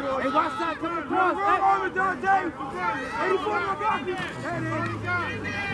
Hey, watch that coming across. Hey, over, Dante. 84 on the block. There it is.